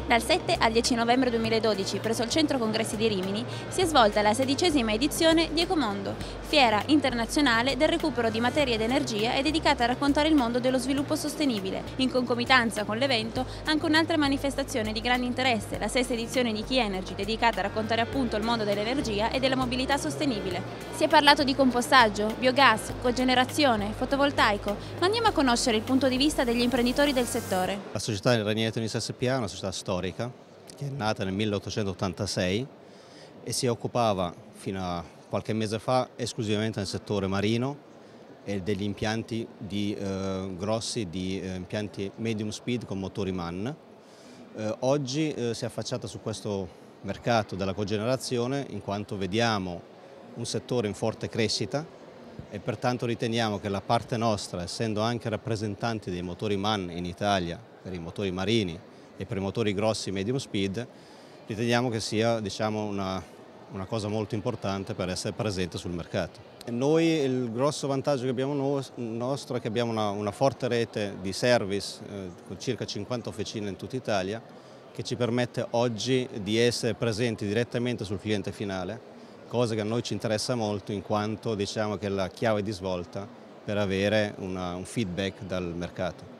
Dal 7 al 10 novembre 2012, presso il Centro Congressi di Rimini, si è svolta la 16ª edizione di Ecomondo, fiera internazionale del recupero di materia ed energia e dedicata a raccontare il mondo dello sviluppo sostenibile. In concomitanza con l'evento, anche un'altra manifestazione di grande interesse, la 6ª edizione di Key Energy, dedicata a raccontare appunto il mondo dell'energia e della mobilità sostenibile. Si è parlato di compostaggio, biogas, cogenerazione, fotovoltaico, ma andiamo a conoscere il punto di vista degli imprenditori del settore. La società Ranieri SpA è una società storica che è nata nel 1886 e si occupava fino a qualche mese fa esclusivamente del settore marino e degli impianti grossi, di impianti medium speed con motori MAN. Oggi si è affacciata su questo mercato della cogenerazione in quanto vediamo un settore in forte crescita e pertanto riteniamo che la parte nostra, essendo anche rappresentanti dei motori MAN in Italia per i motori marini e per i motori grossi medium speed, riteniamo che sia una cosa molto importante per essere presente sul mercato. E noi il grosso vantaggio che abbiamo nostro è che abbiamo una forte rete di service con circa 50 officine in tutta Italia che ci permette oggi di essere presenti direttamente sul cliente finale, cosa che a noi ci interessa molto in quanto diciamo che è la chiave di svolta per avere un feedback dal mercato.